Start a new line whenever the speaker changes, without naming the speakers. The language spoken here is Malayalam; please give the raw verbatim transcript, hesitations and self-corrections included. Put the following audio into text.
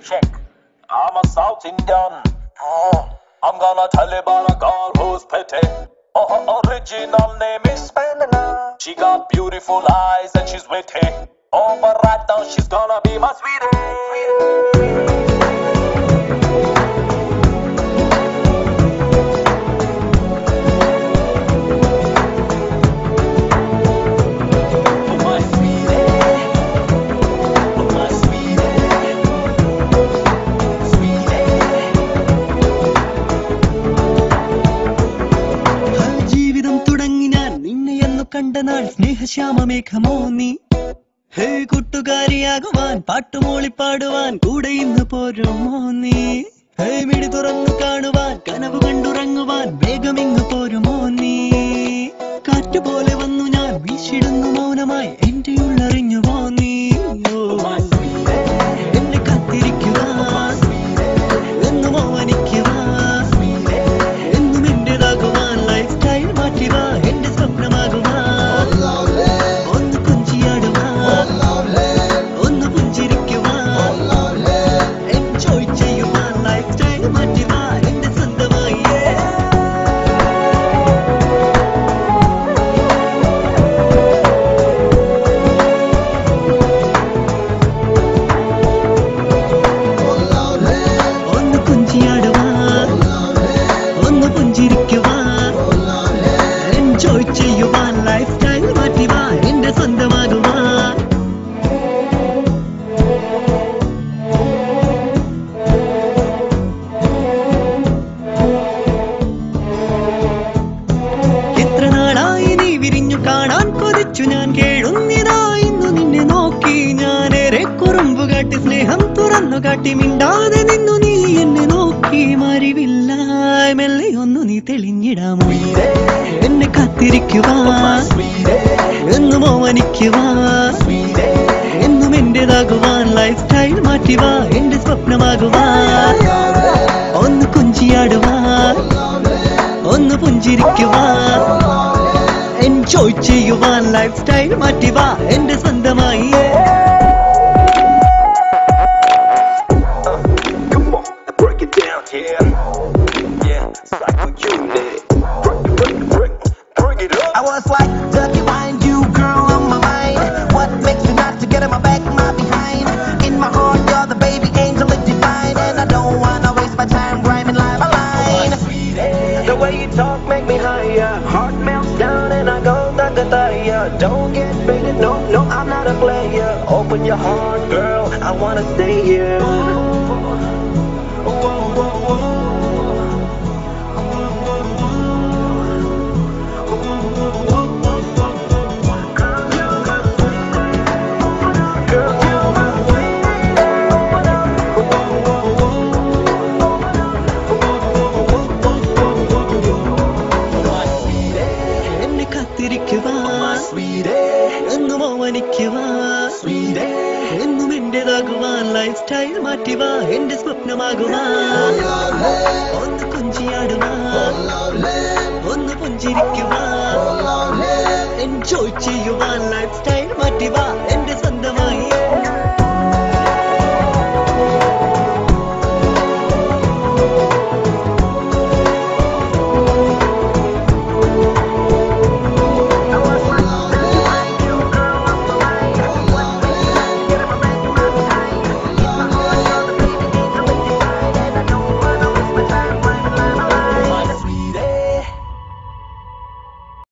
Check. I'm a South Indian. Oh, I'm gonna tell you about a girl who's pretty. Oh, her original name is Spandana. She got beautiful eyes and she's witty. Oh, but right now she's gonna be my sweetie.
കണ്ടനാൾ സ്നേഹശ്യാമമേഘമോ നീ ഹേ കൂട്ടുകാരിയാകുവാൻ പാട്ടുമോളി പാടുവാൻ കൂടെ ഇന്ന് പോരുമോ നീ ഹേ മിഴി തുറന്നു കാണുവാൻ കനവ് കണ്ടുറങ്ങുവാൻ വേഗം ഇങ്ങ് പോരുമോ നീ കാറ്റുപോലെ വന്നു ഞാൻ വീശിടുന്നു മൗനമായി എന്റെ ഉള്ളറിഞ്ഞുവോ നീ എന്നെ കാത്തിരിക്കുവാൻ എന്നും ഓമനിക്കുവാൻ എന്നും എന്റേതാകുവാൻ ലൈഫ് സ്റ്റൈൽ മാറ്റുവാ എന്റെ സ്വപ്നമാകുവാൻ ഞാൻ കേഴുന്നിനായി ഇന്നു നിന്നെ നോക്കി ഞാനേറെ കുറുമ്പു കാട്ടി സ്നേഹം തുറന്നു കാട്ടി മിണ്ടാതെ നിന്നു നീ എന്നെ നോക്കി മറിവില്ലായ് മെല്ലെ ഒന്നു നീ തെളിഞ്ഞിടാമോ എന്നെ കാത്തിരിക്കുവാ എന്നും ഓമനിക്കുവാ എന്നും എന്റേതാകുവാൻ ലൈഫ് സ്റ്റൈൽ മാറ്റുവാ എന്റെ സ്വപ്നമാകുവാ ഒന്ന് കുഞ്ചിയാടുവാ ഒന്ന് പുഞ്ചിരിക്കുവാ എൻജോയ് ചെയ്യുവാൻ ലൈഫ് സ്റ്റൈൽ മാറ്റുവാ എന്റെ സ്വന്തമായി
I was like ducky behind you, girl on my mind. What makes you not to get in my back, my behind? In my heart, you're the baby angel of divine, and I don't wanna waste my time rhyming line by line. The way you talk make me higher, heart melts down and I go dagataya. Don't get baited, no, no, I'm not a player. Open your heart, girl, I wanna stay here. Whoa, whoa, whoa.
എന്നും ഓമനിക്കുവാ എന്നും എന്റേതാകുവാൻ ലൈഫ് സ്റ്റൈൽ മാറ്റുവാ എന്റെ സ്വപ്നമാകുവാ ഒന്ന് കുഞ്ചിയാടുവാ ഒന്ന് പുഞ്ചിരിക്കുവാ എൻജോയ് ചെയ്യുവാൻ ലൈഫ് സ്റ്റൈൽ മാറ്റുവാ